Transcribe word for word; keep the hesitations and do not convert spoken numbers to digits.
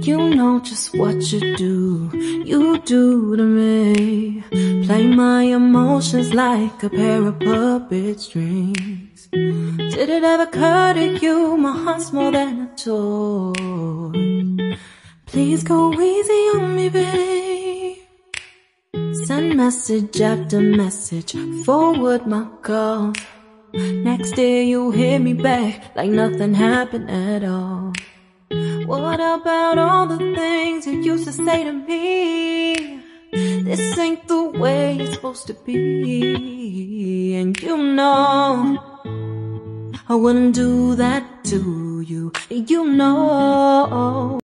You know just what you do, you do to me. Play my emotions like a pair of puppet strings. Did it ever occur to you my heart's more than a toy? Please go easy on me, babe. Send message after message, forward my calls. Next day you hit me back like nothing happened at all. What about all the things you used to say to me? This ain't the way it's supposed to be. And you know I wouldn't do that to you. You know